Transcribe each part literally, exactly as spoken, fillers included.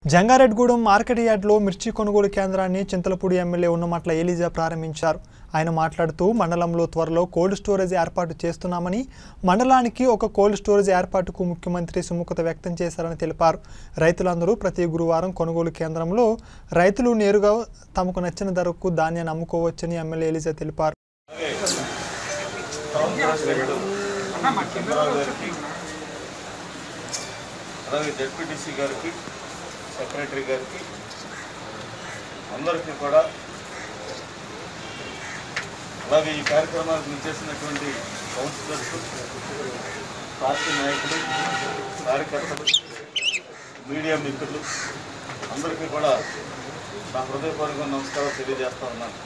Jangareddygudem market యార్డ్లో మిర్చి కొనుగోలు కేంద్రాన్ని చింతలపూడి ఎమ్మెల్యే ఉన్నమట్ల ఎలీజా ప్రారంభించారు. ఆయన మాట్లాడుతూ మండలంలో త్వరలో కోల్డ్ స్టోరేజ్ ఏర్పాటు చేస్తున్నామని, మండలానికి ఒక కోల్డ్ స్టోరేజ్ ఏర్పాటుకు ముఖ్యమంత్రి సుముఖత వ్యక్తం చేశారని తెలిపారు. రైతులందరూ ప్రతి గురువారం కొనుగోలు కేంద్రంలో రైతులు నేరుగా తమకు నచ్చిన ధరకు ధాన్యాన్ని అమ్ముకోవచ్చని ఎమ్మెల్యే ఎలీజా తెలిపారు. సెక్రటరీ గారికి అందరికీ కూడా, అలాగే ఈ కార్యక్రమానికి చేసినటువంటి కౌన్సిలర్స్, పార్టీ నాయకులు, కార్యకర్తలు, మీడియా మిత్రులు అందరికీ కూడా నా హృదయపూర్వక నమస్కారం తెలియజేస్తా ఉన్నాను.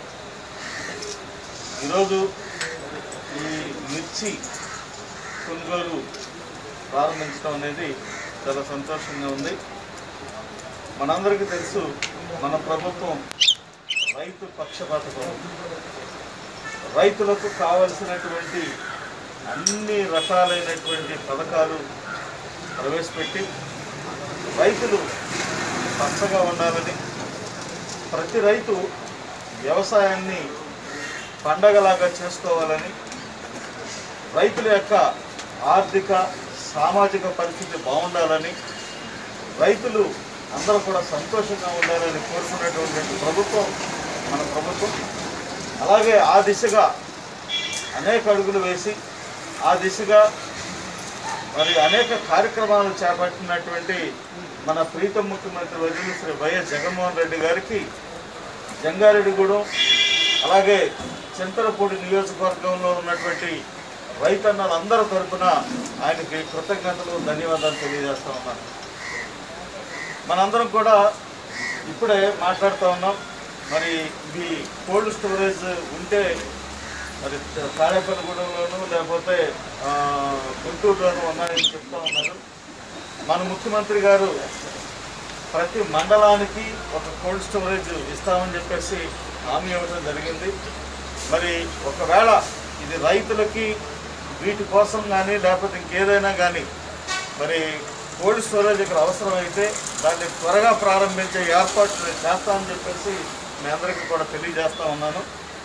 ఈరోజు ఈ మిర్చి కొనుగోలు ప్రారంభించడం అనేది చాలా సంతోషంగా ఉంది. మనందరికీ తెలుసు, మన ప్రభుత్వం రైతు పక్షపాత ప్రభుత్వం. రైతులకు కావలసినటువంటి అన్ని రకాలైనటువంటి పథకాలు ప్రవేశపెట్టి రైతులు పచ్చగా ఉండాలని, ప్రతి రైతు వ్యవసాయాన్ని పండగలాగా చేసుకోవాలని, రైతుల యొక్క ఆర్థిక సామాజిక పరిస్థితి బాగుండాలని, రైతులు అందరూ కూడా సంతోషంగా ఉండాలని కోరుకున్నటువంటి ప్రభుత్వం మన ప్రభుత్వం. అలాగే ఆ దిశగా అనేక అడుగులు వేసి ఆ దిశగా మరి అనేక కార్యక్రమాలు చేపట్టినటువంటి మన ప్రీతం ముఖ్యమంత్రి వర్యులు శ్రీ వైఎస్ జగన్మోహన్ రెడ్డి గారికి జంగారెడ్డిగూడెం అలాగే చింతలపూడి నియోజకవర్గంలో ఉన్నటువంటి రైతన్నలందరి తరఫున ఆయనకి కృతజ్ఞతలు, ధన్యవాదాలు తెలియజేస్తా ఉన్నాను. మనందరం కూడా ఇప్పుడే మాట్లాడుతూ ఉన్నాం. మరి ఇది కోల్డ్ స్టోరేజ్ ఉంటే మరి తాడేపల్లిగూడెంలోనూ లేకపోతే గుంటూరులోనూ ఉన్నాయని చెప్తూ ఉన్నారు. మన ముఖ్యమంత్రి గారు ప్రతి మండలానికి ఒక కోల్డ్ స్టోరేజ్ ఇస్తామని చెప్పేసి హామీ ఇవ్వడం జరిగింది. మరి ఒకవేళ ఇది రైతులకి వీటి కోసం కానీ లేకపోతే ఇంకేదైనా కానీ మరి కోల్డ్ స్టోరేజ్ ఇక్కడ అవసరమైతే దాన్ని త్వరగా ప్రారంభించే ఏర్పాటు చేస్తామని చెప్పేసి మీ అందరికీ కూడా తెలియజేస్తూ ఉన్నాను.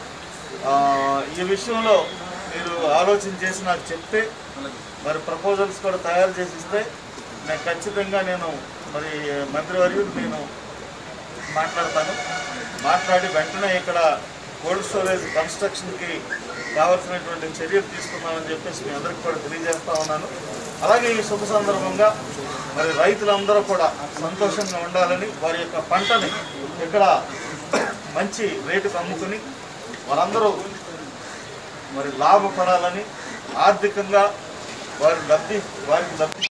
ఈ విషయంలో మీరు ఆలోచన చేసి నాకు చెప్తే మరి ప్రపోజల్స్ కూడా తయారు చేసి ఇస్తే నేను ఖచ్చితంగా నేను మరి మంత్రివర్యులు నేను మాట్లాడతాను. మాట్లాడి వెంటనే ఇక్కడ కోల్డ్ స్టోరేజ్ కన్స్ట్రక్షన్కి కావాల్సినటువంటి చర్యలు తీసుకున్నామని చెప్పేసి మీ అందరికీ కూడా తెలియజేస్తూ ఉన్నాను. అలాగే ఈ శుభ సందర్భంగా మరి రైతులందరూ కూడా సంతోషంగా ఉండాలని, వారి యొక్క పంటని ఇక్కడ మంచి రేటుకు అమ్ముకుని వారందరూ మరి లాభపడాలని, ఆర్థికంగా వారి లబ్ధి వారికి లబ్ధి